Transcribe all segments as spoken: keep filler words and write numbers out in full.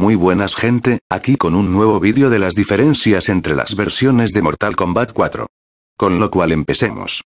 Muy buenas gente, aquí con un nuevo vídeo de las diferencias entre las versiones de Mortal Kombat cuatro. Con lo cual empecemos.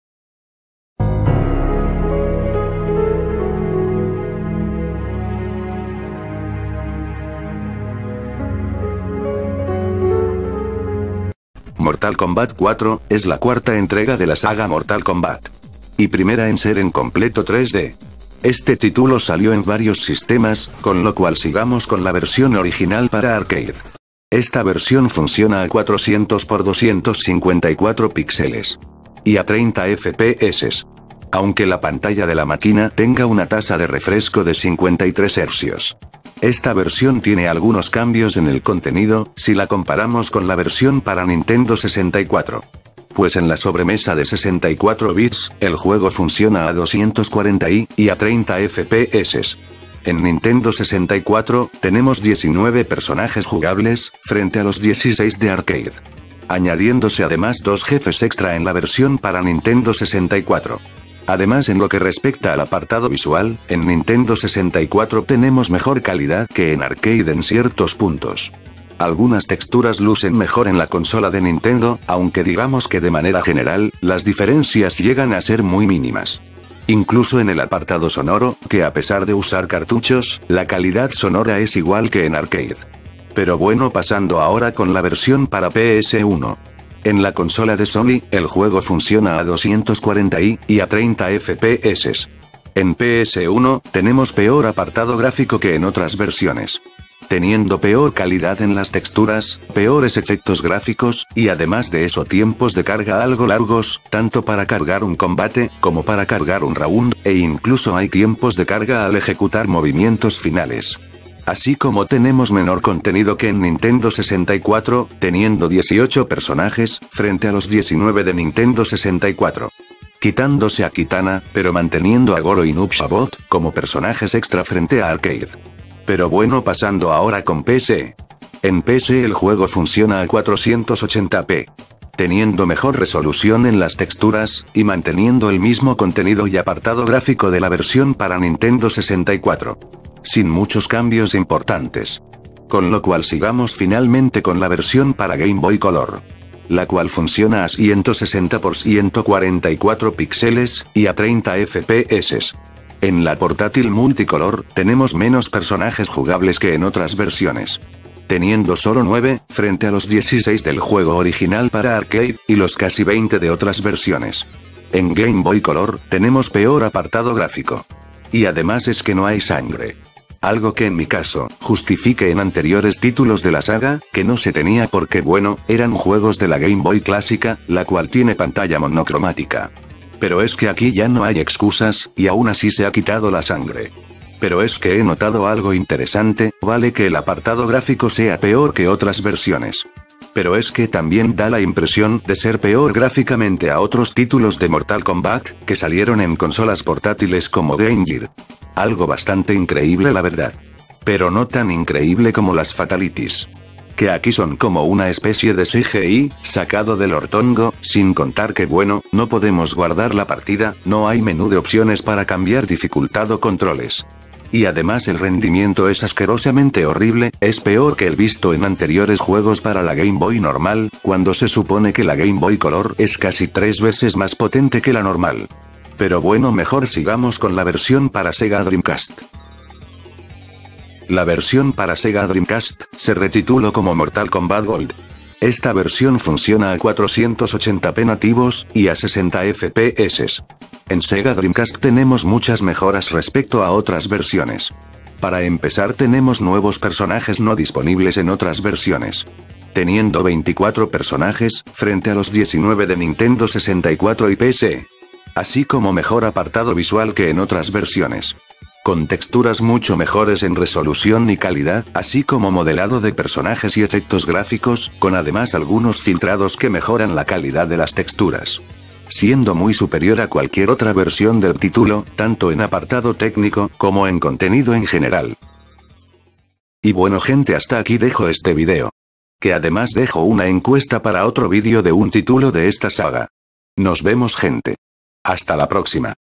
Mortal Kombat cuatro, es la cuarta entrega de la saga Mortal Kombat. Y primera en ser en completo tres D. Este título salió en varios sistemas, con lo cual sigamos con la versión original para arcade. Esta versión funciona a cuatrocientos por doscientos cincuenta y cuatro píxeles. Y a treinta F P S. Aunque la pantalla de la máquina tenga una tasa de refresco de cincuenta y tres hercios. Esta versión tiene algunos cambios en el contenido, si la comparamos con la versión para Nintendo sesenta y cuatro. Pues en la sobremesa de sesenta y cuatro bits, el juego funciona a doscientos cuarenta i y a treinta F P S. En Nintendo sesenta y cuatro, tenemos diecinueve personajes jugables, frente a los dieciséis de arcade. Añadiéndose además dos jefes extra en la versión para Nintendo sesenta y cuatro. Además, en lo que respecta al apartado visual, en Nintendo sesenta y cuatro tenemos mejor calidad que en arcade en ciertos puntos. Algunas texturas lucen mejor en la consola de Nintendo, aunque digamos que de manera general, las diferencias llegan a ser muy mínimas. Incluso en el apartado sonoro, que a pesar de usar cartuchos, la calidad sonora es igual que en arcade. Pero bueno, pasando ahora con la versión para P S uno. En la consola de Sony, el juego funciona a doscientos cuarenta i y a treinta F P S. En P S uno, tenemos peor apartado gráfico que en otras versiones. Teniendo peor calidad en las texturas, peores efectos gráficos, y además de eso tiempos de carga algo largos, tanto para cargar un combate, como para cargar un round, e incluso hay tiempos de carga al ejecutar movimientos finales. Así como tenemos menor contenido que en Nintendo sesenta y cuatro, teniendo dieciocho personajes, frente a los diecinueve de Nintendo sesenta y cuatro. Quitándose a Kitana, pero manteniendo a Goro y Noob Saibot, como personajes extra frente a arcade. Pero bueno, pasando ahora con P C. En P C el juego funciona a cuatrocientos ochenta p. Teniendo mejor resolución en las texturas, y manteniendo el mismo contenido y apartado gráfico de la versión para Nintendo sesenta y cuatro. Sin muchos cambios importantes. Con lo cual sigamos finalmente con la versión para Game Boy Color. La cual funciona a ciento sesenta por ciento cuarenta y cuatro píxeles, y a treinta F P S. En la portátil multicolor, tenemos menos personajes jugables que en otras versiones. Teniendo solo nueve, frente a los dieciséis del juego original para arcade, y los casi veinte de otras versiones. En Game Boy Color, tenemos peor apartado gráfico. Y además es que no hay sangre. Algo que en mi caso, justifique en anteriores títulos de la saga, que no se tenía porque bueno, eran juegos de la Game Boy clásica, la cual tiene pantalla monocromática. Pero es que aquí ya no hay excusas, y aún así se ha quitado la sangre. Pero es que he notado algo interesante, vale que el apartado gráfico sea peor que otras versiones. Pero es que también da la impresión de ser peor gráficamente a otros títulos de Mortal Kombat, que salieron en consolas portátiles como Game Gear. Algo bastante increíble la verdad. Pero no tan increíble como las Fatalities. Que aquí son como una especie de C G I, sacado del ortongo, sin contar que bueno, no podemos guardar la partida, no hay menú de opciones para cambiar dificultad o controles. Y además el rendimiento es asquerosamente horrible, es peor que el visto en anteriores juegos para la Game Boy normal, cuando se supone que la Game Boy Color es casi tres veces más potente que la normal. Pero bueno, mejor sigamos con la versión para Sega Dreamcast. La versión para Sega Dreamcast se retituló como Mortal Kombat Gold. Esta versión funciona a cuatrocientos ochenta p nativos, y a sesenta F P S. En Sega Dreamcast tenemos muchas mejoras respecto a otras versiones. Para empezar tenemos nuevos personajes no disponibles en otras versiones. Teniendo veinticuatro personajes, frente a los diecinueve de Nintendo sesenta y cuatro y P C. Así como mejor apartado visual que en otras versiones. Con texturas mucho mejores en resolución y calidad, así como modelado de personajes y efectos gráficos, con además algunos filtrados que mejoran la calidad de las texturas. Siendo muy superior a cualquier otra versión del título, tanto en apartado técnico, como en contenido en general. Y bueno gente, hasta aquí dejo este video. Que además dejo una encuesta para otro vídeo de un título de esta saga. Nos vemos gente. Hasta la próxima.